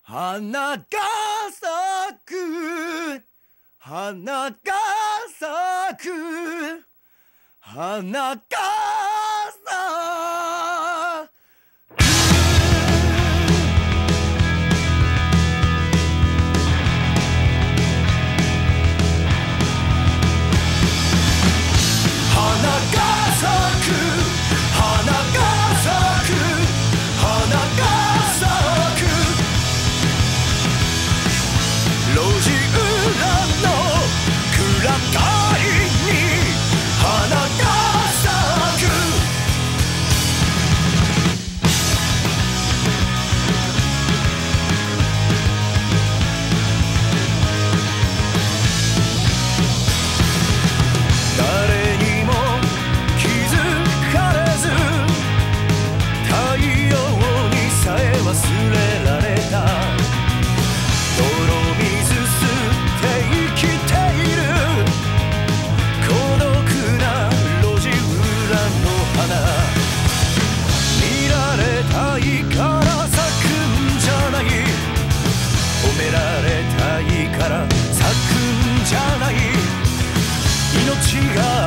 花が咲く花が咲く花が咲く花が咲く花が咲く花が咲く路地裏の暗がりに花が咲く誰にも気づかれず太陽にさえ忘れられた泥水吸って生きている孤独な路地裏の花見られたいから咲くんじゃない褒められたいから咲くんじゃない命が